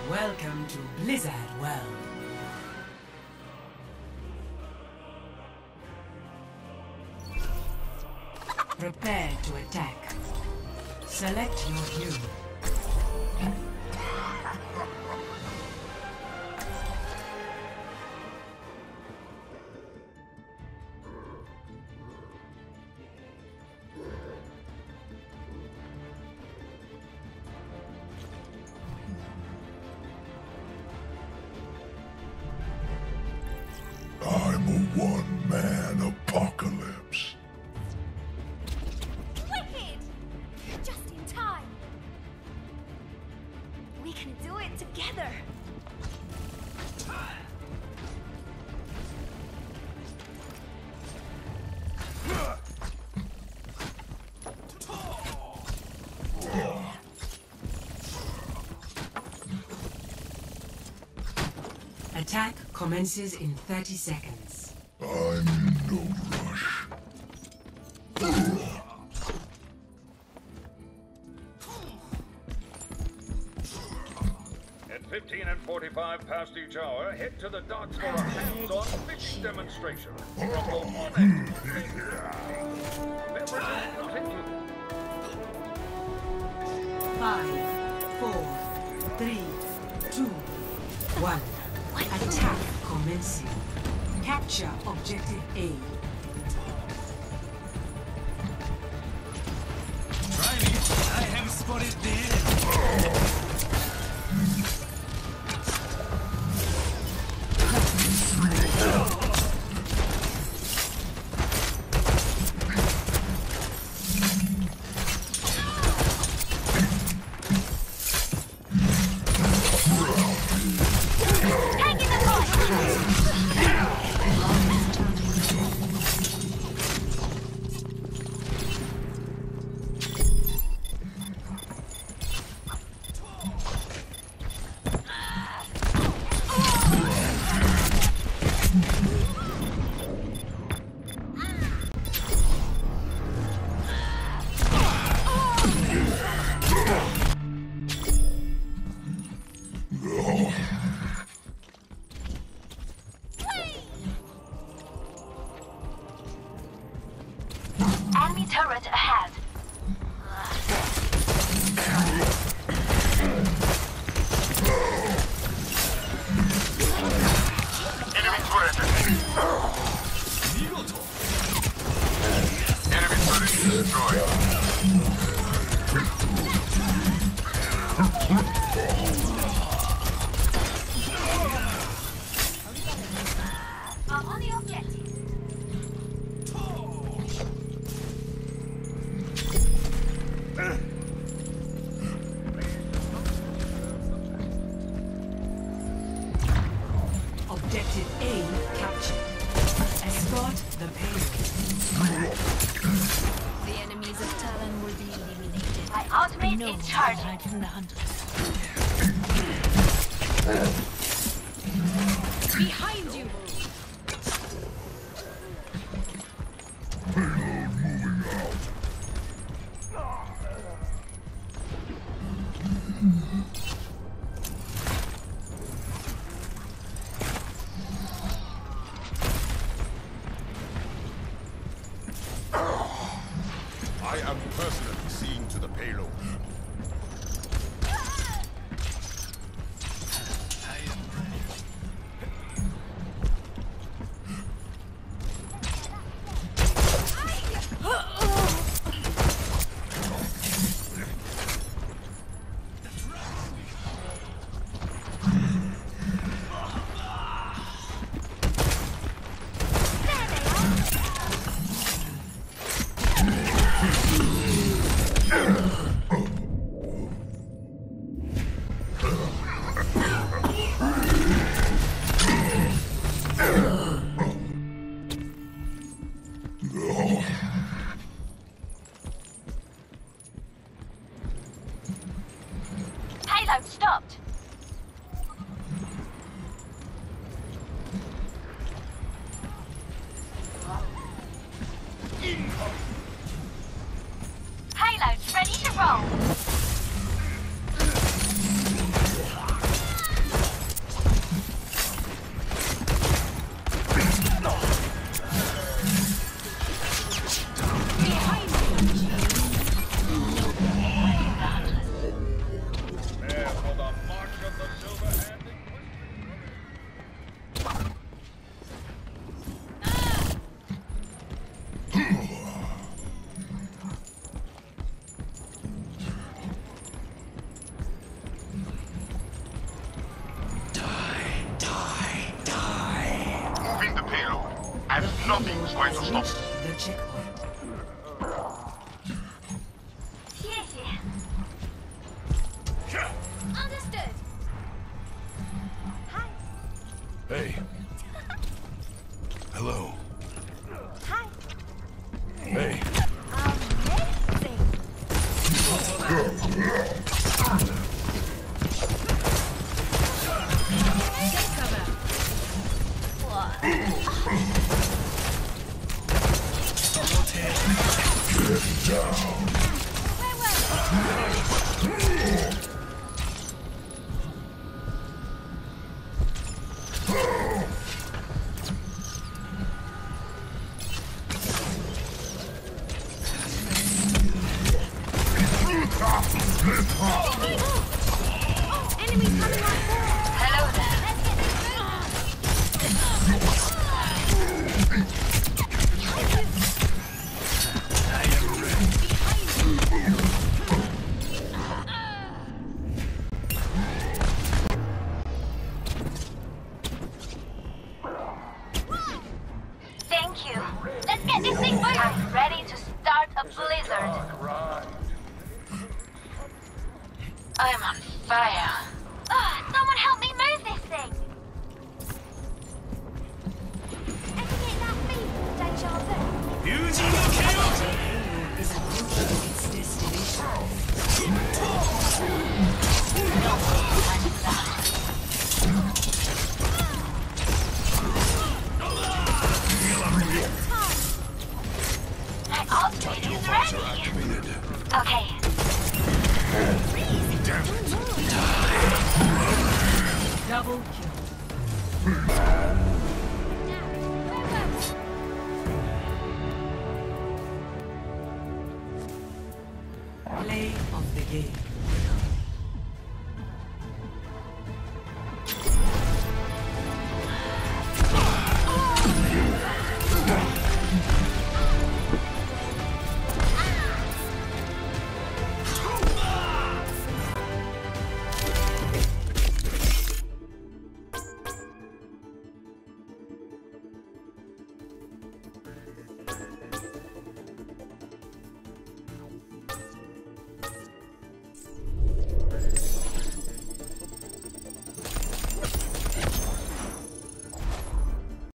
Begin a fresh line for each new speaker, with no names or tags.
Welcome to Blizzard World. Prepare to attack. Select your hero.
I'm a one-man apocalypse.
Wicked! Just in time. We can do it together.
Attack commences in 30 seconds.
I'm in no rush.
At 15 and 45 past each hour, head to the docks for a hands-on fishing demonstration. Rumble on end. Beverages not included.
5, 4, 3, 2, 1. Attack commencing. Capture objective A.
Try me. I have spotted the enemy.
Enemy turret ahead.
Enemy turret ahead. Enemy turret destroyed.
I'm on the objective.
Objective A captured. Escort the payload.
The enemies of Talon will be eliminated.
My ultimate
No
is charging.
hide from the hunters. Behind you!
Payload moving out.
I am personally seeing to the payload.
Payload stopped. Payload's ready to roll.
Nothing's going to stop.
The checkpoint.
Understood. Hi.
Hey. Hello.
Hi.
Hey.
Amazing.
Take cover.
Enemies coming on board. Hello there. Let's get Thank you. Let's get this thing moving. I'm ready to start a blizzard. I'm on fire. Someone help me move this thing. Ever get that feeling, deja vu?
Fusing the chaos!
Is approaching its destination.
My ultimate is ready. Okay.
Double kill. Play of the game.